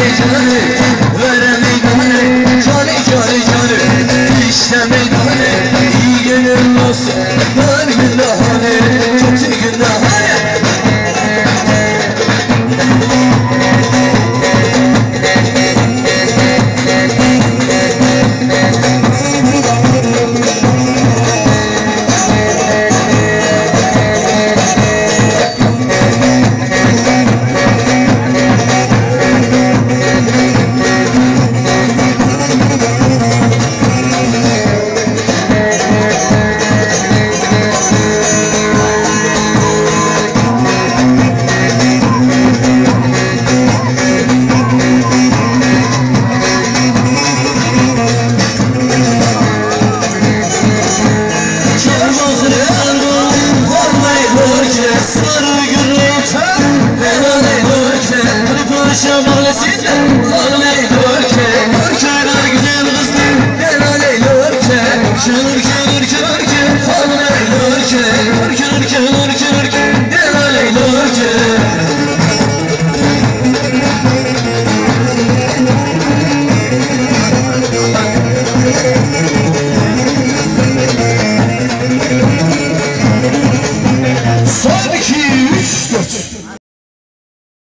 canı vere meydanı cani cani canı işte meydanı iyi günün olsun dar günde hani kötü günde hani Sarı gürültü, ben anayım ülke, kırpışım ağlasın.